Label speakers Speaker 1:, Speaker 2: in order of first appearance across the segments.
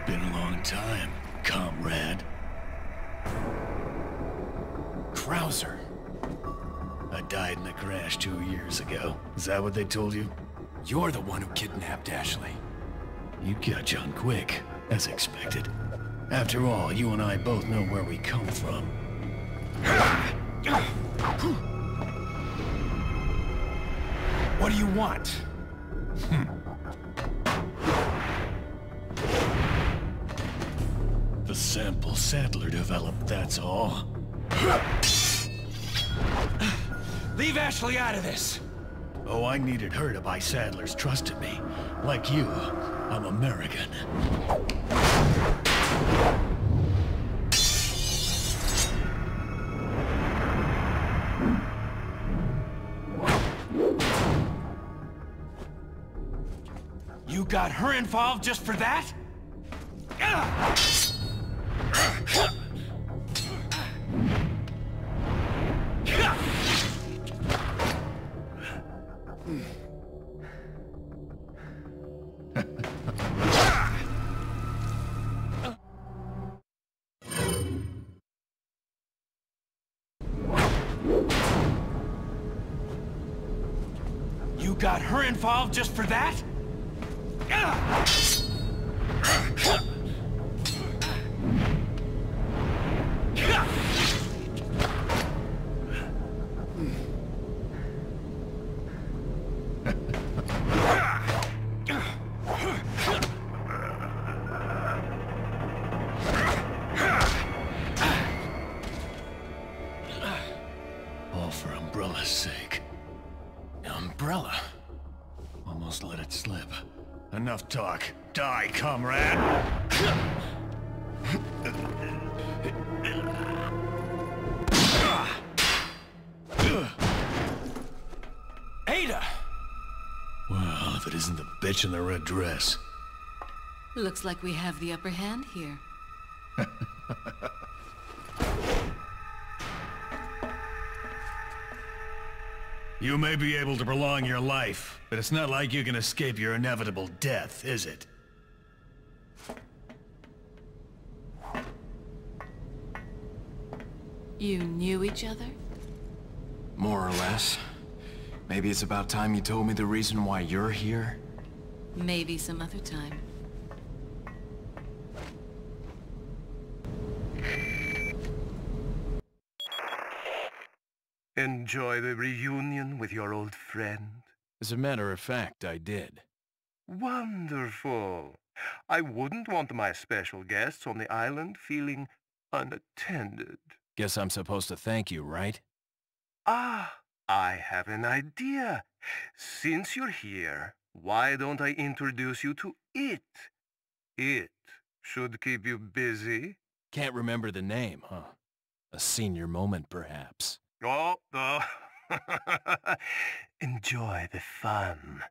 Speaker 1: Been a long time, comrade.
Speaker 2: Krauser.
Speaker 1: I died in a crash 2 years ago. Is that what they told you?
Speaker 2: You're the one who kidnapped Ashley.
Speaker 1: You catch on quick, as expected. After all, you and I both know where we come from.
Speaker 2: What do you want?
Speaker 1: The sample Sadler developed, that's all.
Speaker 2: Leave Ashley out of this!
Speaker 1: Oh, I needed her to buy Sadler's trust in me. Like you, I'm American.
Speaker 2: You got her involved just for that? You got her involved just for that?
Speaker 1: All for Umbrella's sake.
Speaker 2: Umbrella?
Speaker 1: Almost let it slip. Enough talk. Die, comrade!
Speaker 2: Ada!
Speaker 1: Well, if it isn't the bitch in the red dress.
Speaker 3: Looks like we have the upper hand here.
Speaker 1: You may be able to prolong your life, but it's not like you can escape your inevitable death, is it?
Speaker 3: You knew each other?
Speaker 2: More or less. Maybe it's about time you told me the reason why you're here.
Speaker 3: Maybe some other time.
Speaker 4: Enjoy the reunion with your old friend?
Speaker 2: As a matter of fact, I did.
Speaker 4: Wonderful. I wouldn't want my special guests on the island feeling unattended.
Speaker 2: Guess I'm supposed to thank you, right?
Speaker 4: Ah, I have an idea. Since you're here, why don't I introduce you to it? It should keep you busy.
Speaker 2: Can't remember the name, huh? A senior moment, perhaps.
Speaker 4: Oh. Enjoy the fun.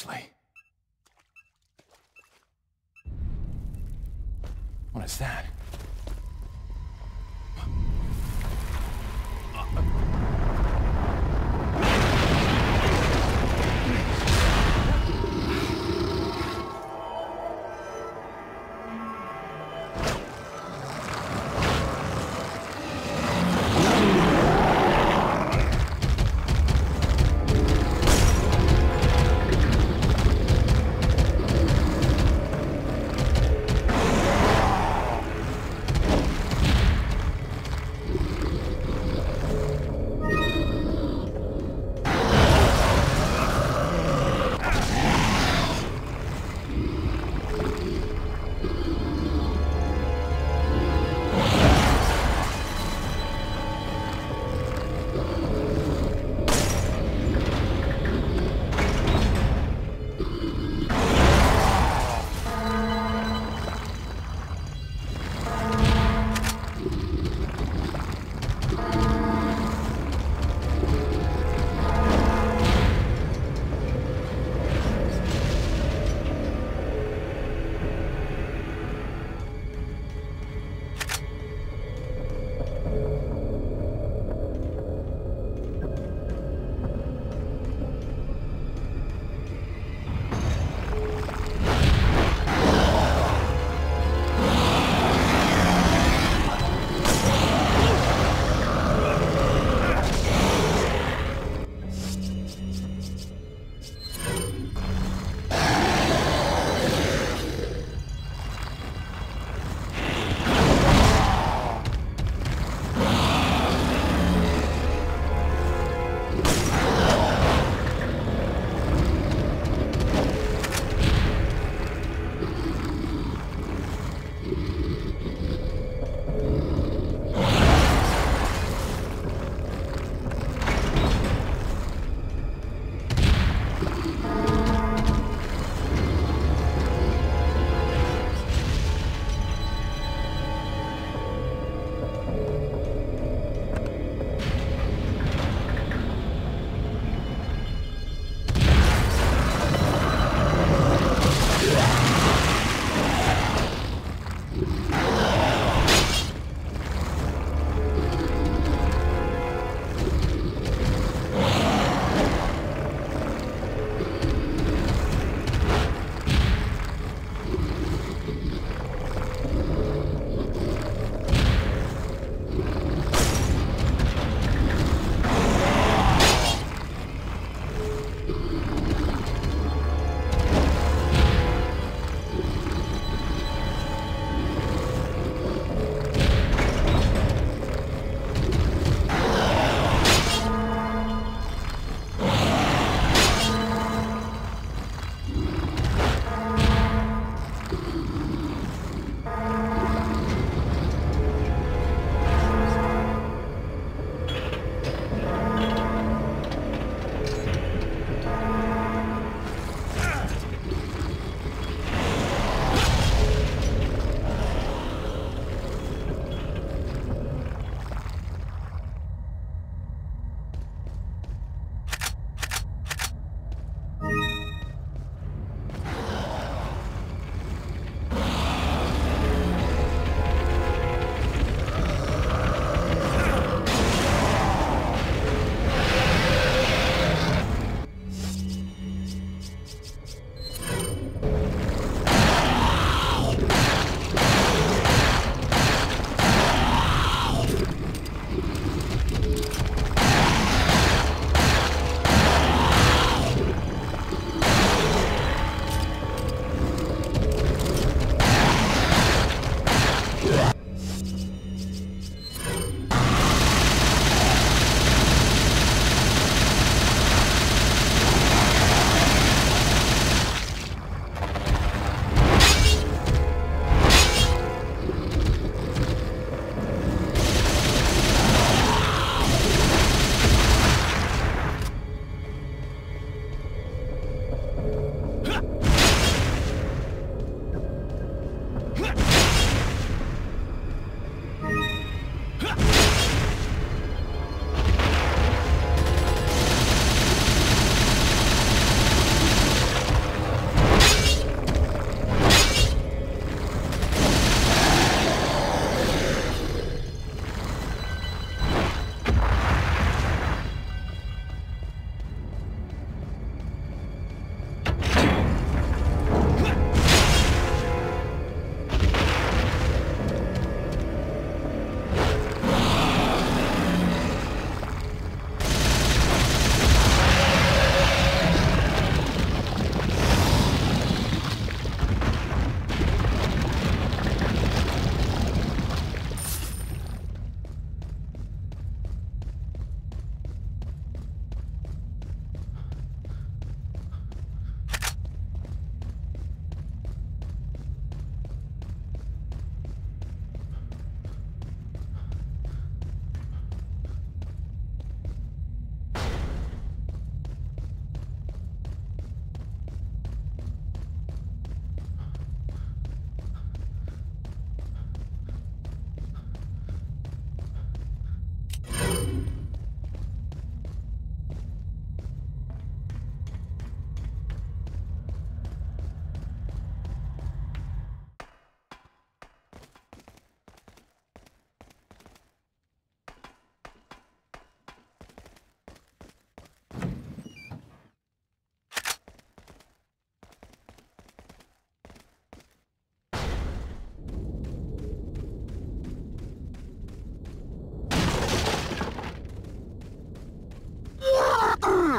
Speaker 2: closely. What is that?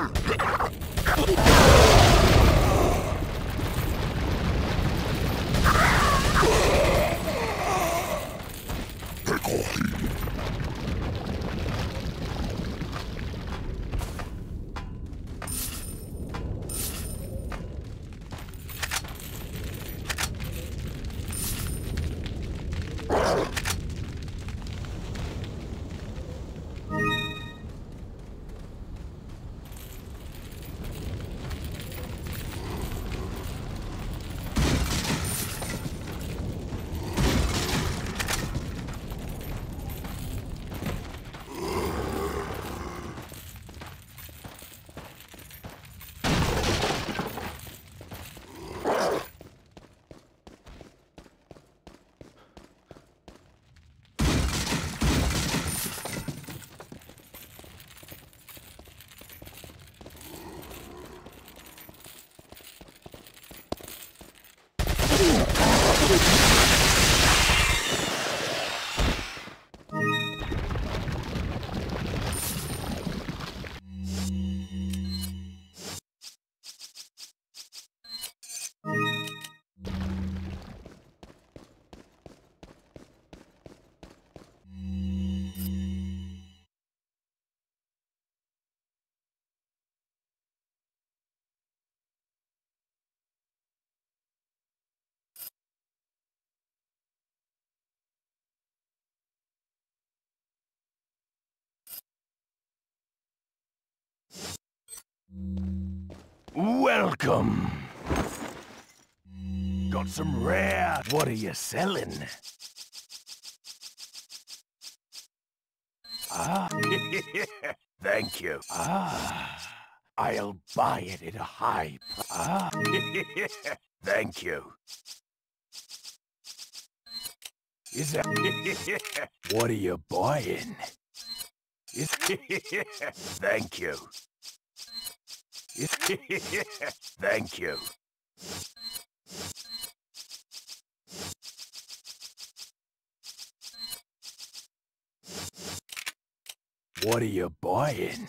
Speaker 5: Welcome. Got some rare. What are you selling? Ah, thank you. Ah, I'll buy it at a high price. Ah, thank you. Is that? What are you buying? Thank you. Thank you. What are you buying?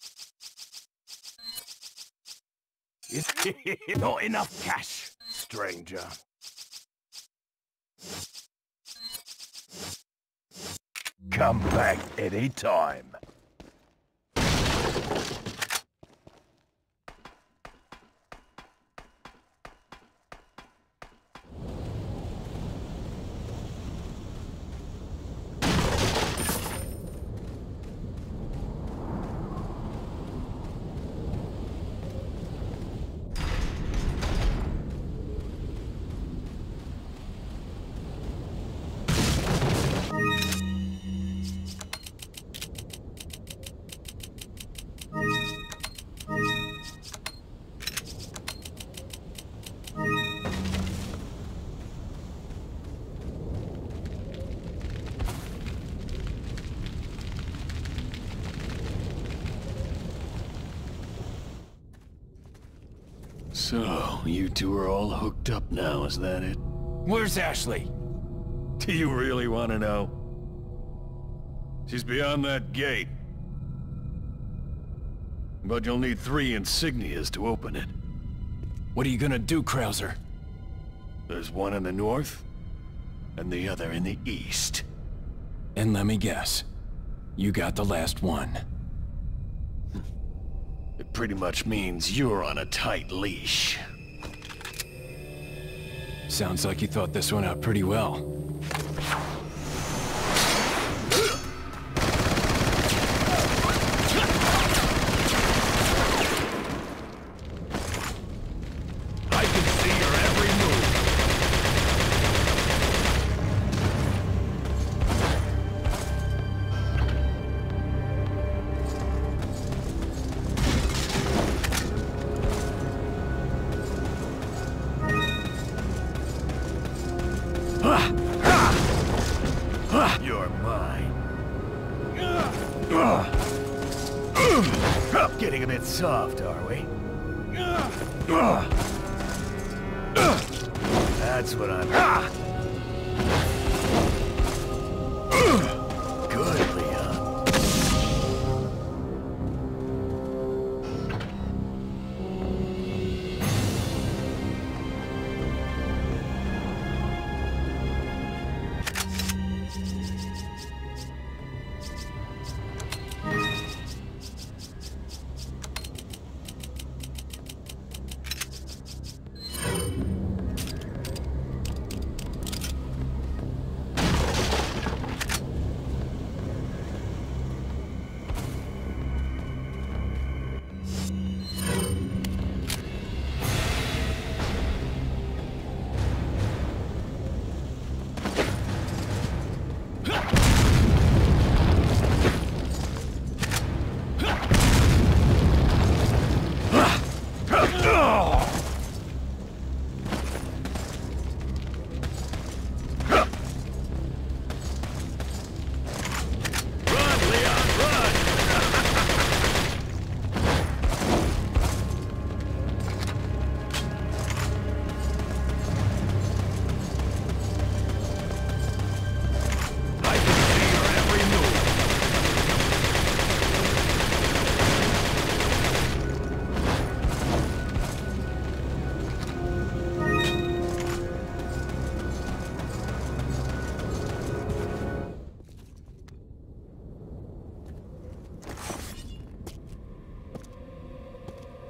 Speaker 5: Not enough cash, stranger. Come back any time.
Speaker 1: So, you two are all hooked up now, is that it?
Speaker 5: Where's Ashley?
Speaker 1: Do you really want to know? She's beyond that gate. But you'll need 3 insignias to open it.
Speaker 2: What are you gonna do, Krauser?
Speaker 1: There's one in the north, and the other in the east.
Speaker 2: And let me guess. You got the last one.
Speaker 1: It pretty much means you're on a tight leash.
Speaker 2: Sounds like you thought this one out pretty well.
Speaker 5: I can see your every move. You're mine. Getting a bit soft, are we? That's what I'm... Good, Leon.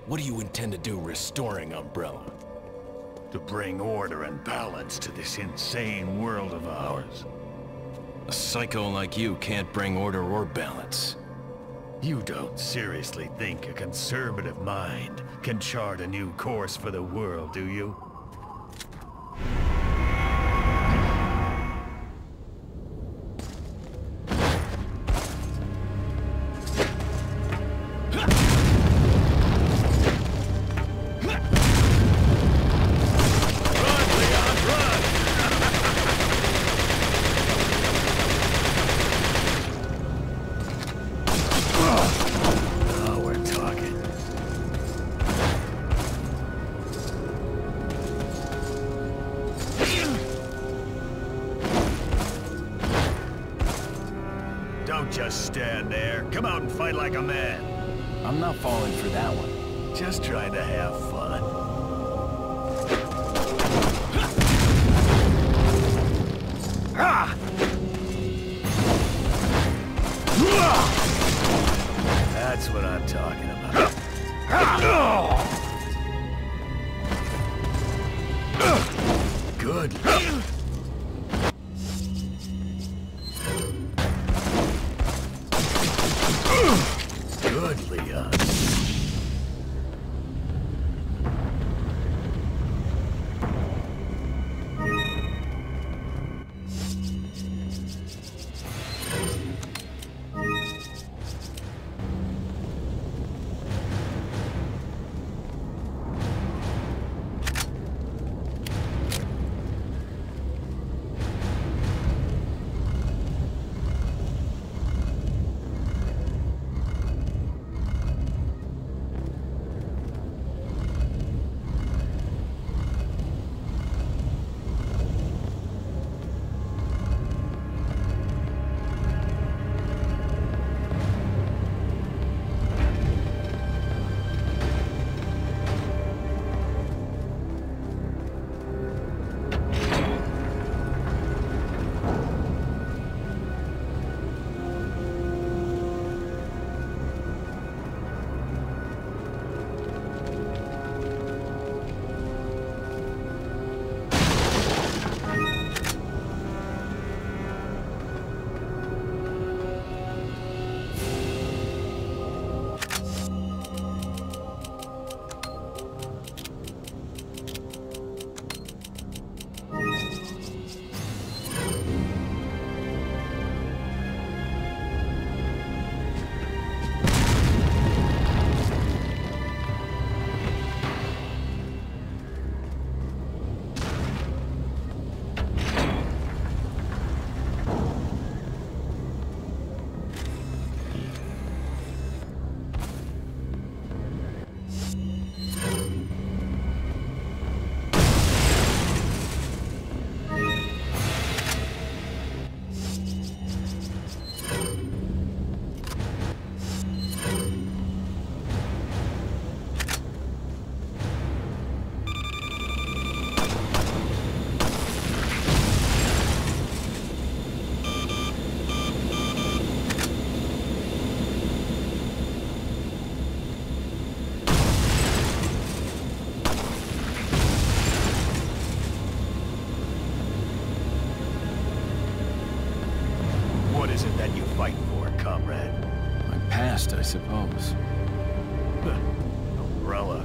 Speaker 2: What do you intend to do restoring Umbrella?
Speaker 1: To bring order and balance to this insane world of ours.
Speaker 2: A psycho like you can't bring order or balance.
Speaker 1: You don't seriously think a conservative mind can chart a new course for the world, do you? Don't just stand there. Come out and fight like a man.
Speaker 2: I'm not falling for that one.
Speaker 1: Just trying to have fun. That's what I'm talking about. Good. Good, Leon. What is it that you fight for, comrade?
Speaker 2: My past, I suppose.
Speaker 1: Umbrella.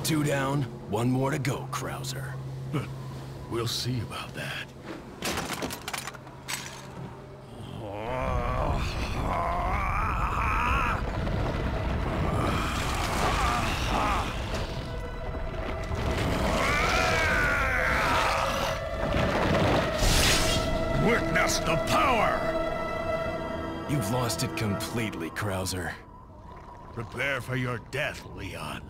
Speaker 2: 2 down, 1 more to go, Krauser.
Speaker 1: We'll see about that.
Speaker 5: Witness the power!
Speaker 2: You've lost it completely, Krauser.
Speaker 1: Prepare for your death, Leon.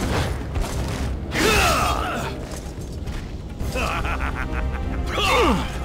Speaker 5: Ugh!